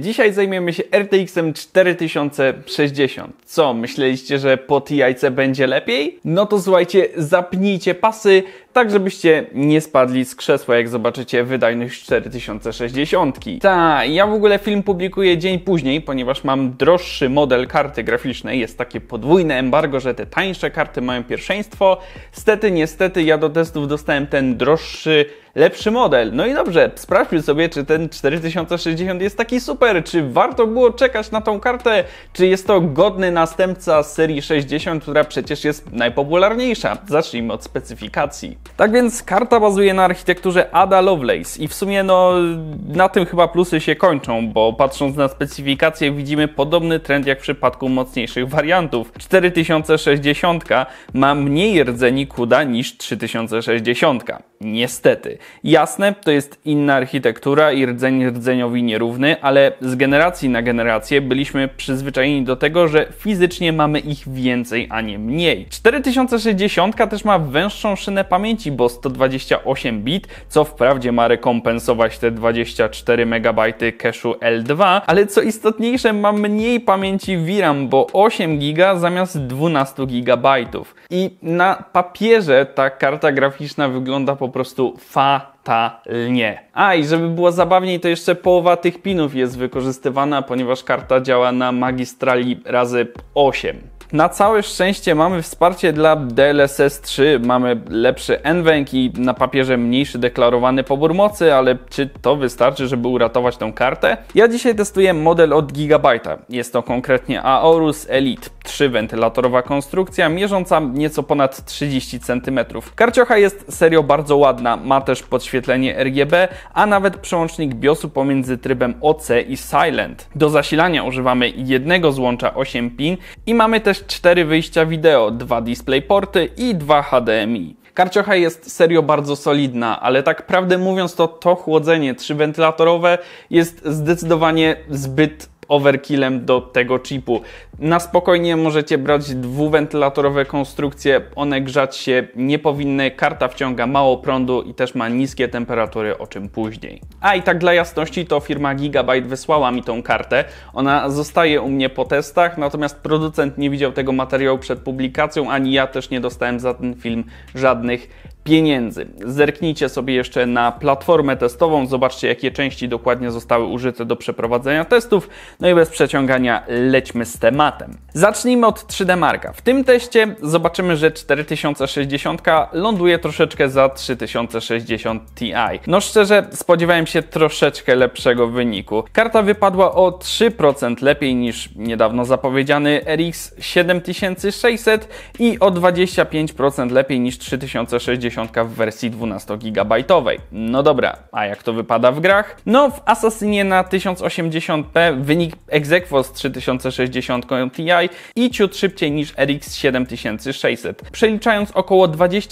Dzisiaj zajmiemy się RTX-em 4060. Co, myśleliście, że po TI-ce będzie lepiej? No to słuchajcie, zapnijcie pasy, tak żebyście nie spadli z krzesła, jak zobaczycie wydajność 4060. Ja w ogóle film publikuję dzień później, ponieważ mam droższy model karty graficznej. Jest takie podwójne embargo, że te tańsze karty mają pierwszeństwo. Niestety, ja do testów dostałem ten droższy, lepszy model. No i dobrze, sprawdźmy sobie, czy ten 4060 jest taki super, czy warto było czekać na tą kartę, czy jest to godny następca serii 60, która przecież jest najpopularniejsza. Zacznijmy od specyfikacji. Tak więc karta bazuje na architekturze Ada Lovelace i w sumie na tym chyba plusy się kończą, bo patrząc na specyfikację widzimy podobny trend jak w przypadku mocniejszych wariantów. 4060 ma mniej rdzeni CUDA niż 3060. Niestety. Jasne, to jest inna architektura i rdzeń rdzeniowi nierówny, ale z generacji na generację byliśmy przyzwyczajeni do tego, że fizycznie mamy ich więcej, a nie mniej. 4060 też ma węższą szynę pamięci, bo 128 bit, co wprawdzie ma rekompensować te 24 MB cache'u L2, ale co istotniejsze ma mniej pamięci VRAM, bo 8 GB zamiast 12 GB. I na papierze ta karta graficzna wygląda po prostu fatalnie. I żeby było zabawniej, to jeszcze połowa tych pinów jest wykorzystywana, ponieważ karta działa na magistrali razy 8. Na całe szczęście mamy wsparcie dla DLSS 3, mamy lepszy NVENC i na papierze mniejszy deklarowany pobór mocy, ale czy to wystarczy, żeby uratować tą kartę? Ja dzisiaj testuję model od Gigabyte'a. Jest to konkretnie Aorus Elite. 3-wentylatorowa konstrukcja, mierząca nieco ponad 30 cm. Karciocha jest serio bardzo ładna, ma też podświetlenie RGB, a nawet przełącznik BIOSu pomiędzy trybem OC i Silent. Do zasilania używamy jednego złącza 8 pin i mamy też 4 wyjścia wideo, 2 DisplayPorty i 2 HDMI. Karciocha jest serio bardzo solidna, ale tak prawdę mówiąc to chłodzenie 3-wentylatorowe jest zdecydowanie zbyt overkillem do tego chipu. Na spokojnie możecie brać 2-wentylatorowe konstrukcje, one grzać się nie powinny, karta wciąga mało prądu i też ma niskie temperatury, o czym później. I tak dla jasności, to firma Gigabyte wysłała mi tą kartę, ona zostaje u mnie po testach, natomiast producent nie widział tego materiału przed publikacją, ani ja też nie dostałem za ten film żadnych pieniędzy. Zerknijcie sobie jeszcze na platformę testową, zobaczcie jakie części dokładnie zostały użyte do przeprowadzenia testów, no i bez przeciągania lećmy z tematem. Zacznijmy od 3D Marka. W tym teście zobaczymy, że 4060 ląduje troszeczkę za 3060 Ti. No szczerze, spodziewałem się troszeczkę lepszego wyniku. Karta wypadła o 3% lepiej niż niedawno zapowiedziany RX 7600 i o 25% lepiej niż 3060 w wersji 12 GB. No dobra, a jak to wypada w grach? No w Assassinie na 1080p wynik ex aequo z 3060 Ti i ciut szybciej niż RX 7600, przeliczając około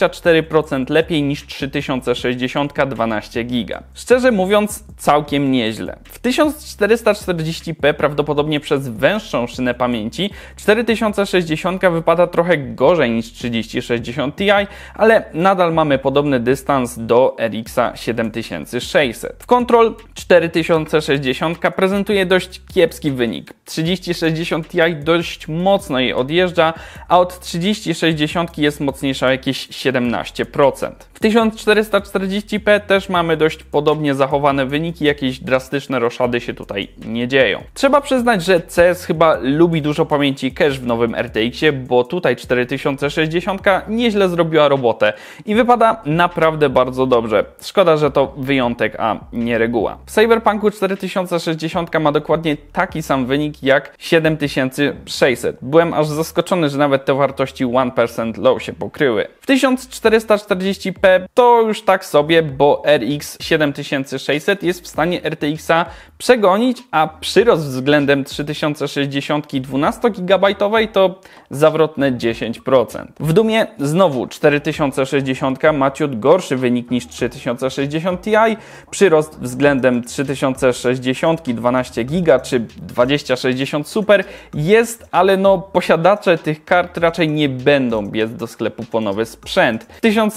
24% lepiej niż 3060 12 GB. Szczerze mówiąc, całkiem nieźle. W 1440p prawdopodobnie przez węższą szynę pamięci 4060 wypada trochę gorzej niż 3060 Ti, ale nadal mamy podobny dystans do RX 7600. W Control 4060 prezentuje dość kiepski wynik. 3060 Ti dość mocno jej odjeżdża, a od 3060 jest mocniejsza o jakieś 17%. W 1440p też mamy dość podobnie zachowane wyniki, jakieś drastyczne roszady się tutaj nie dzieją. Trzeba przyznać, że CS chyba lubi dużo pamięci cache w nowym RTX-ie, bo tutaj 4060 nieźle zrobiła robotę i wypada naprawdę bardzo dobrze. Szkoda, że to wyjątek, a nie reguła. W Cyberpunku 4060 ma dokładnie taki sam wynik jak 7600. Byłem aż zaskoczony, że nawet te wartości 1% low się pokryły. W 1440p to już tak sobie, bo RX 7600 jest w stanie RTX-a przegonić, a przyrost względem 3060 12 GB to zawrotne 10%. W Doomie znowu 4060 ma ciut gorszy wynik niż 3060 Ti, przyrost względem 3060 12 GB czy 2060 Super jest, ale no posiadacze tych kart raczej nie będą biec do sklepu po nowy sprzęt.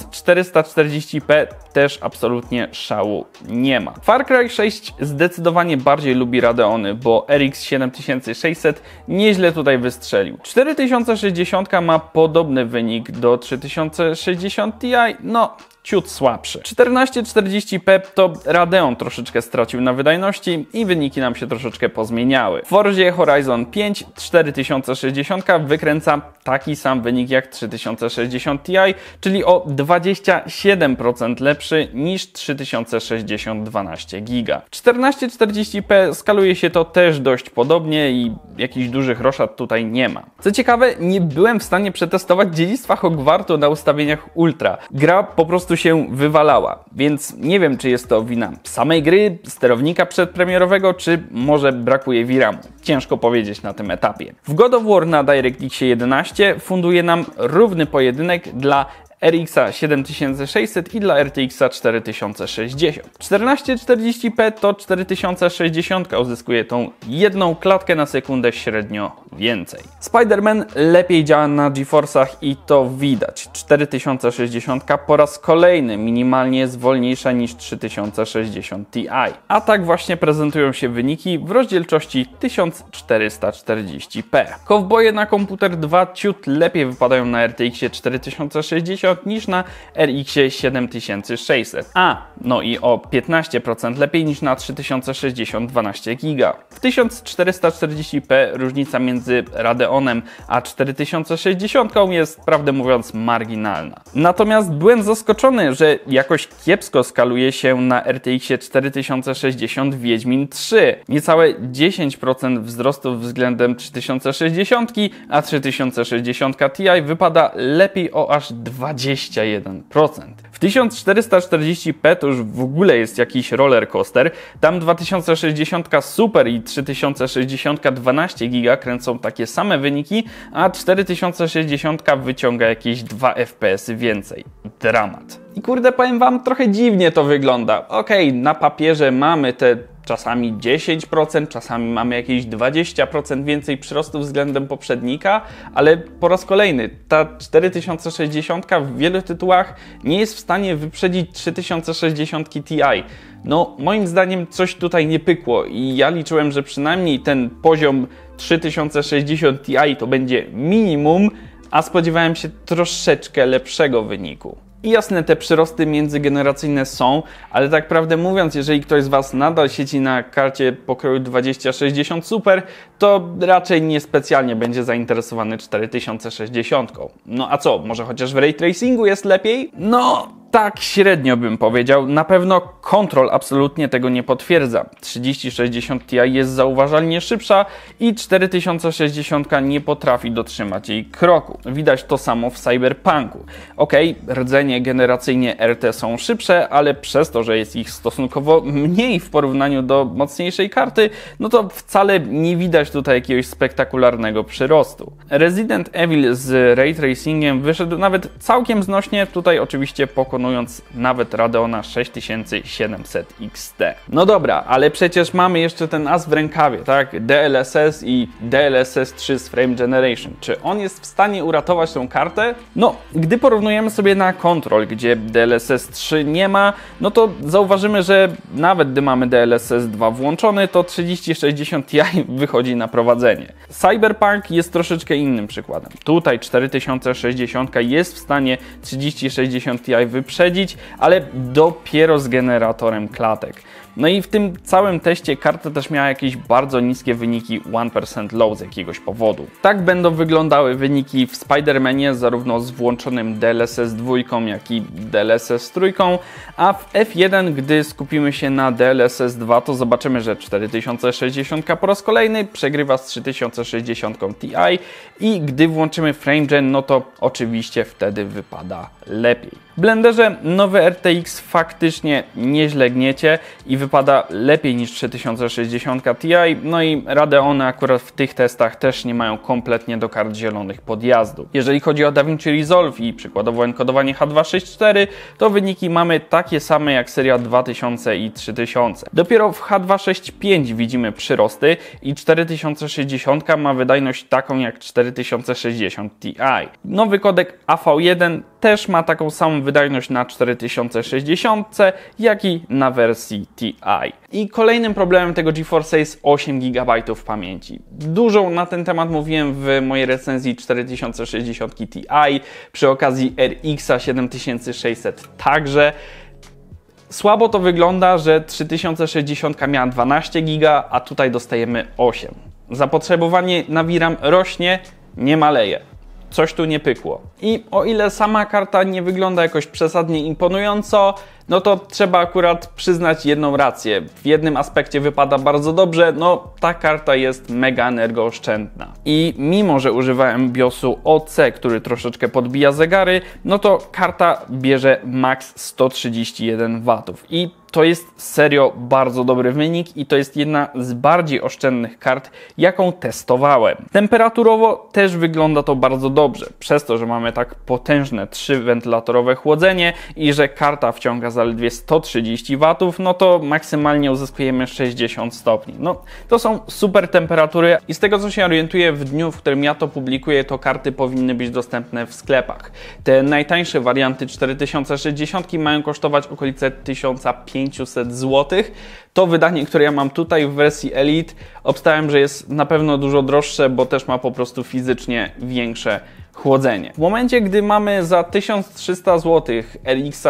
1440p też absolutnie szału nie ma. Far Cry 6 zdecydowanie bardziej lubi Radeony, bo RX 7600 nieźle tutaj wystrzelił. 4060 ma podobny wynik do 3060 Ti, no ciut słabszy. 1440p to Radeon troszeczkę stracił na wydajności i wyniki nam się troszeczkę pozmieniały. W Forzie Horizon 5 4060 wykręca taki sam wynik jak 3060 Ti, czyli o 27% lepszy niż 3060 12 GB. W 1440p skaluje się to też dość podobnie i jakichś dużych roszad tutaj nie ma. Co ciekawe, nie byłem w stanie przetestować dziedzictwa Hogwartu na ustawieniach Ultra. Gra po prostu się wywalała, więc nie wiem, czy jest to wina samej gry, sterownika przedpremierowego, czy może brakuje VRAM-u. Ciężko powiedzieć na tym etapie. W God of War na DirectX 11 funduje nam równy pojedynek dla RX 7600 i dla RTX 4060. 1440p to 4060 uzyskuje tą jedną klatkę na sekundę średnio więcej. Spider-Man lepiej działa na GeForce'ach i to widać. 4060 po raz kolejny minimalnie jest wolniejsza niż 3060 Ti. A tak właśnie prezentują się wyniki w rozdzielczości 1440p. Cowboye na komputer 2 ciut lepiej wypadają na RTX 4060 niż na RX 7600. No i o 15% lepiej niż na 3060 12 GB. W 1440p różnica między Radeonem a 4060 jest, prawdę mówiąc, marginalna. Natomiast byłem zaskoczony, że jakoś kiepsko skaluje się na RTX 4060 Wiedźmin 3. Niecałe 10% wzrostu względem 3060, a 3060 Ti wypada lepiej o aż 21%. W 1440p to już w ogóle jest jakiś roller coaster. Tam 2060 Super i 3060 12 GB kręcą takie same wyniki, a 4060 wyciąga jakieś 2 FPS więcej. Dramat. I kurde, powiem wam, trochę dziwnie to wygląda. Okej, na papierze mamy te czasami 10%, czasami mamy jakieś 20% więcej przyrostu względem poprzednika, ale po raz kolejny ta 4060 w wielu tytułach nie jest w stanie wyprzedzić 3060 Ti. No, moim zdaniem coś tutaj nie pykło i ja liczyłem, że przynajmniej ten poziom 3060 Ti to będzie minimum, a spodziewałem się troszeczkę lepszego wyniku. I jasne, te przyrosty międzygeneracyjne są, ale tak prawdę mówiąc, jeżeli ktoś z Was nadal siedzi na karcie pokroju 2060 Super, to raczej niespecjalnie będzie zainteresowany 4060. No a co, może chociaż w ray tracingu jest lepiej? No, tak średnio bym powiedział. Na pewno Control absolutnie tego nie potwierdza. 3060 Ti jest zauważalnie szybsza i 4060 nie potrafi dotrzymać jej kroku. Widać to samo w Cyberpunku. Okej, rdzenie generacyjnie RT są szybsze, ale przez to, że jest ich stosunkowo mniej w porównaniu do mocniejszej karty, no to wcale nie widać tutaj jakiegoś spektakularnego przyrostu. Resident Evil z ray tracingiem wyszedł nawet całkiem znośnie, tutaj oczywiście pokonując nawet Radeona 6700 XT. No dobra, ale przecież mamy jeszcze ten as w rękawie, tak? DLSS i DLSS 3 z Frame Generation. Czy on jest w stanie uratować tą kartę? No, gdy porównujemy sobie na Control, gdzie DLSS 3 nie ma, no to zauważymy, że nawet gdy mamy DLSS 2 włączony, to 3060 Ti wychodzi na prowadzenie. Cyberpunk jest troszeczkę innym przykładem. Tutaj 4060 jest w stanie 3060 Ti wyprzedzić, ale dopiero z generatorem klatek. No i w tym całym teście karta też miała jakieś bardzo niskie wyniki 1% low z jakiegoś powodu. Tak będą wyglądały wyniki w Spider-Manie zarówno z włączonym DLSS 2, jak i DLSS 3, a w F1, gdy skupimy się na DLSS 2, to zobaczymy, że 4060 po raz kolejny przegrywa z 3060 Ti i gdy włączymy FrameGen, no to oczywiście wtedy wypada lepiej. W Blenderze nowy RTX faktycznie nieźle gniecie i wypada lepiej niż 3060 Ti, no i Radeony akurat w tych testach też nie mają kompletnie do kart zielonych podjazdu. Jeżeli chodzi o DaVinci Resolve i przykładowo enkodowanie H264, to wyniki mamy takie same jak seria 2000 i 3000. Dopiero w H265 widzimy przyrosty i 4060 ma wydajność taką jak 4060 Ti. Nowy kodek AV1 też ma taką samą wydajność na 4060, jak i na wersji Ti. I kolejnym problemem tego GeForce'a jest 8 GB pamięci. Dużo na ten temat mówiłem w mojej recenzji 4060 Ti, przy okazji RX 7600 także. Słabo to wygląda, że 3060 miała 12 GB, a tutaj dostajemy 8. Zapotrzebowanie na VRAM rośnie, nie maleje. Coś tu nie pykło. I o ile sama karta nie wygląda jakoś przesadnie imponująco, no to trzeba akurat przyznać jedną rację. W jednym aspekcie wypada bardzo dobrze, no ta karta jest mega energooszczędna. I mimo, że używałem BIOSu OC, który troszeczkę podbija zegary, no to karta bierze max 131 W. I to jest serio bardzo dobry wynik i to jest jedna z bardziej oszczędnych kart, jaką testowałem. Temperaturowo też wygląda to bardzo dobrze, przez to, że mamy tak potężne 3-wentylatorowe chłodzenie i że karta wciąga zaledwie 130 W, no to maksymalnie uzyskujemy 60 stopni. No, to są super temperatury i z tego, co się orientuję, w dniu, w którym ja to publikuję, to karty powinny być dostępne w sklepach. Te najtańsze warianty 4060 mają kosztować okolice 1500 zł. To wydanie, które ja mam tutaj w wersji Elite, obstałem, że jest na pewno dużo droższe, bo też ma po prostu fizycznie większe chłodzenie. W momencie, gdy mamy za 1300 zł RX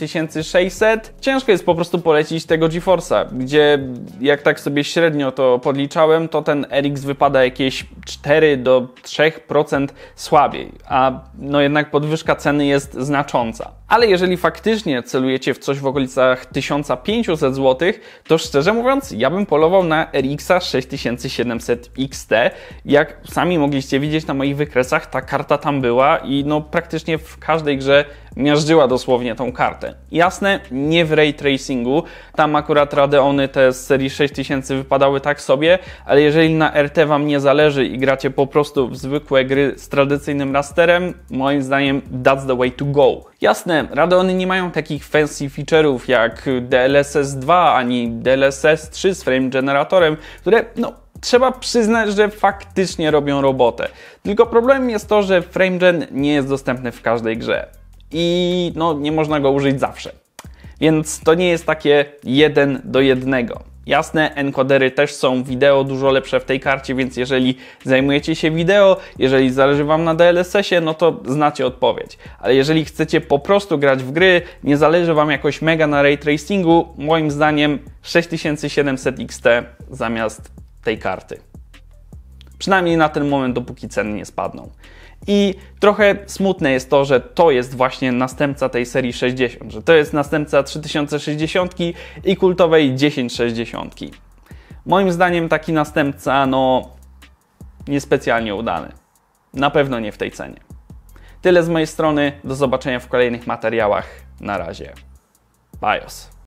7600, ciężko jest po prostu polecić tego GeForce'a, gdzie jak tak sobie średnio to podliczałem, to ten RX wypada jakieś 4 do 3% słabiej, a no jednak podwyżka ceny jest znacząca. Ale jeżeli faktycznie celujecie w coś w okolicach 1500 zł, to szczerze mówiąc, ja bym polował na RX 6700 XT. Jak sami mogliście widzieć na moich wykresach, ta karta tam była i no praktycznie w każdej grze miażdżyła dosłownie tą kartę. Jasne, nie w ray tracingu, tam akurat Radeony te z serii 6000 wypadały tak sobie, ale jeżeli na RT Wam nie zależy i gracie po prostu w zwykłe gry z tradycyjnym rasterem, moim zdaniem that's the way to go. Jasne, Radeony nie mają takich fancy feature'ów jak DLSS 2 ani DLSS 3 z frame generatorem, które no trzeba przyznać, że faktycznie robią robotę. Tylko problemem jest to, że FrameGen nie jest dostępny w każdej grze. I no, nie można go użyć zawsze. Więc to nie jest takie 1 do 1. Jasne, encodery też są wideo dużo lepsze w tej karcie, więc jeżeli zajmujecie się wideo, jeżeli zależy Wam na DLSS-ie, no to znacie odpowiedź. Ale jeżeli chcecie po prostu grać w gry, nie zależy Wam jakoś mega na ray tracingu, moim zdaniem 6700 XT zamiast tej karty. Przynajmniej na ten moment, dopóki ceny nie spadną. I trochę smutne jest to, że to jest właśnie następca tej serii 60, że to jest następca 3060 i kultowej 1060. Moim zdaniem taki następca, no, niespecjalnie udany. Na pewno nie w tej cenie. Tyle z mojej strony, do zobaczenia w kolejnych materiałach. Na razie. BIOS.